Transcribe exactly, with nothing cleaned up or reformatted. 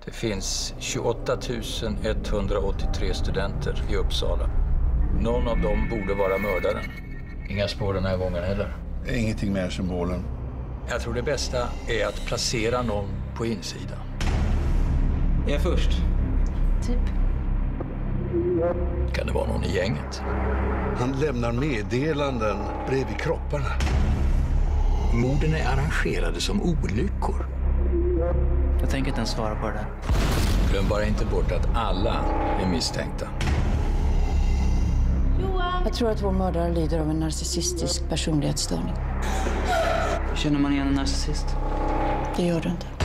Det finns tjugoåtta tusen etthundraåttiotre studenter i Uppsala. Någon av dem borde vara mördaren. Inga spår den här gången heller. Ingenting mer symbolen. Jag tror det bästa är att placera någon på insidan. Jag är först. Typ. Kan det vara någon i gänget? Han lämnar meddelanden bredvid kropparna. Morden är arrangerade som olyckor. Jag tänker inte ens svara på det där. Glöm bara inte bort att alla är misstänkta. Jag tror att vår mördare lider av en narcissistisk personlighetsstörning. Känner man igen en narcissist? Det gör du inte.